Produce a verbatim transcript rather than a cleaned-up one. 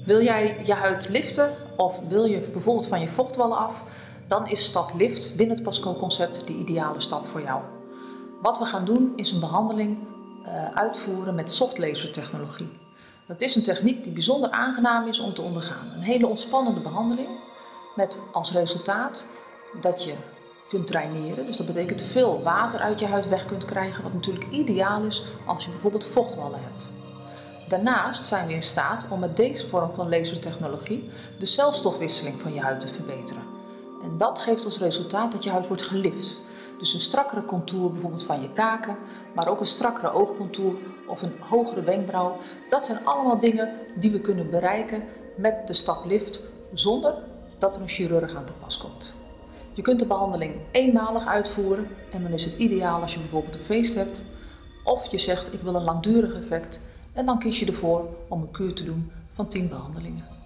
Wil jij je huid liften of wil je bijvoorbeeld van je vochtwallen af, dan is stap lift binnen het Pasco concept de ideale stap voor jou. Wat we gaan doen is een behandeling uh, uitvoeren met soft laser technologie. Dat is een techniek die bijzonder aangenaam is om te ondergaan. Een hele ontspannende behandeling met als resultaat dat je kunt draineren. Dus dat betekent te veel water uit je huid weg kunt krijgen, wat natuurlijk ideaal is als je bijvoorbeeld vochtwallen hebt. Daarnaast zijn we in staat om met deze vorm van lasertechnologie de celstofwisseling van je huid te verbeteren. En dat geeft als resultaat dat je huid wordt gelift. Dus een strakkere contour bijvoorbeeld van je kaken, maar ook een strakkere oogcontour of een hogere wenkbrauw. Dat zijn allemaal dingen die we kunnen bereiken met de stap lift zonder dat er een chirurg aan te pas komt. Je kunt de behandeling eenmalig uitvoeren en dan is het ideaal als je bijvoorbeeld een feest hebt. Of je zegt ik wil een langdurig effect en dan kies je ervoor om een kuur te doen van tien behandelingen.